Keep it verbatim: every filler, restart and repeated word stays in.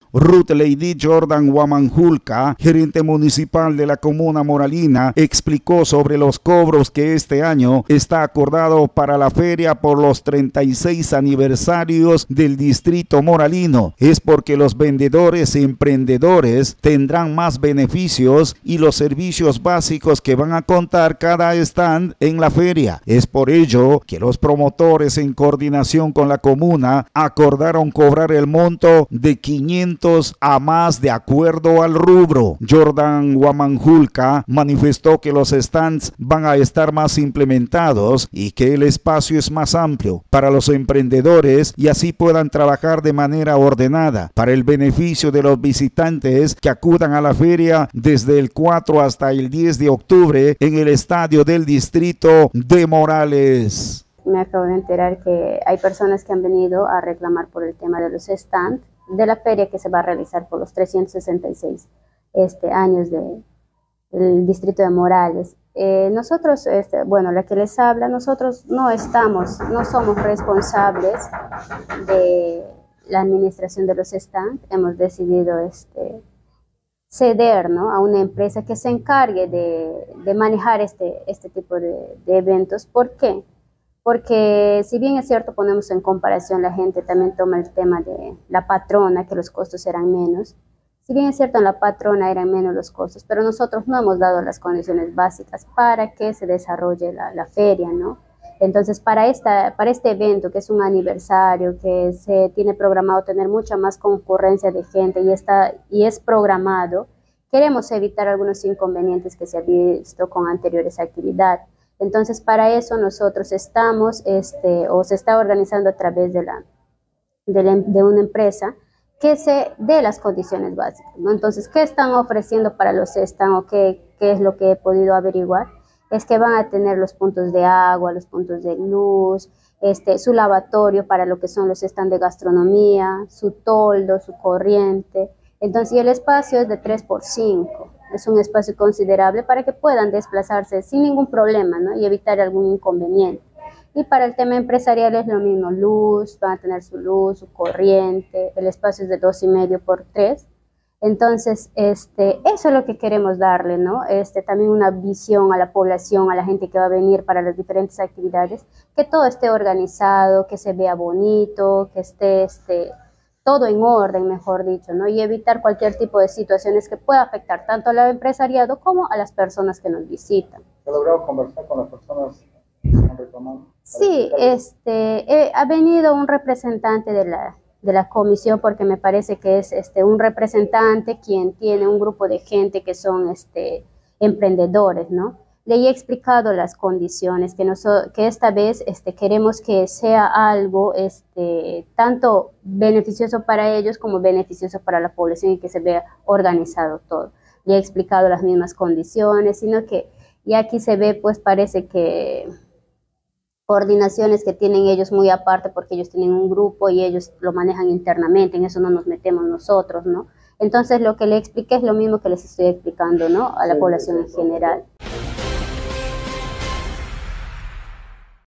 Ruth Lady Jordan Wamanjulca, gerente municipal de la comuna moralina, explicó sobre los cobros que este año está acordado para la feria por los treinta y seis aniversarios del distrito moralino. Es porque los vendedores y emprendedores tendrán más beneficios y los servicios básicos que van a contar cada stand en la feria. Es por ello que los promotores, en coordinación con la comuna, acordaron cobrar el monto de quinientos a más de acuerdo al rubro. Jordan Wamanjulca manifestó que los stands van a estar más implementados y que el espacio es más amplio para los emprendedores y así puedan trabajar de manera ordenada para el beneficio de los visitantes que acudan a la feria desde el cuatro hasta el diez de octubre en el estadio del distrito de Morales. Me acabo de enterar que hay personas que han venido a reclamar por el tema de los stands de la feria que se va a realizar por los trescientos sesenta y seis este, años de, del distrito de Morales. Eh, nosotros, este, bueno, la que les habla, nosotros no estamos, no somos responsables de la administración de los stands. Hemos decidido este, ceder, ¿no?, a una empresa que se encargue de, de manejar este, este tipo de, de eventos. ¿Por qué? Porque si bien es cierto, ponemos en comparación, la gente también toma el tema de la patrona, que los costos eran menos. Si bien es cierto, en la patrona eran menos los costos, pero nosotros no hemos dado las condiciones básicas para que se desarrolle la, la feria, ¿no? Entonces, para, esta, para este evento, que es un aniversario, que se tiene programado tener mucha más concurrencia de gente y, está, y es programado, queremos evitar algunos inconvenientes que se han visto con anteriores actividades. Entonces, para eso nosotros estamos, este, o se está organizando a través de, la, de, la, de una empresa que se dé las condiciones básicas, ¿no? Entonces, ¿qué están ofreciendo para los stands o qué, qué es lo que he podido averiguar? Es que van a tener los puntos de agua, los puntos de luz, este, su lavatorio para lo que son los stands de gastronomía, su toldo, su corriente. Entonces, y el espacio es de tres por cinco. Es un espacio considerable para que puedan desplazarse sin ningún problema, ¿no?, y evitar algún inconveniente. Y para el tema empresarial es lo mismo, luz, van a tener su luz, su corriente, el espacio es de dos y medio por tres. Entonces, este, eso es lo que queremos darle, ¿no? Este, también una visión a la población, a la gente que va a venir para las diferentes actividades, que todo esté organizado, que se vea bonito, que esté este, todo en orden, mejor dicho, ¿no? Y evitar cualquier tipo de situaciones que pueda afectar tanto al empresariado como a las personas que nos visitan. ¿Ha logrado conversar con las personas que están reclamando? Sí, este, eh, ha venido un representante de la, de la comisión, porque me parece que es este, un representante quien tiene un grupo de gente que son este, emprendedores, ¿no? Le he explicado las condiciones, que, nos, que esta vez este, queremos que sea algo este, tanto beneficioso para ellos como beneficioso para la población y que se vea organizado todo. Le he explicado las mismas condiciones, sino que y aquí se ve, pues parece que coordinaciones que tienen ellos muy aparte, porque ellos tienen un grupo y ellos lo manejan internamente, en eso no nos metemos nosotros, ¿no? Entonces lo que le expliqué es lo mismo que les estoy explicando, ¿no?, a la población en general.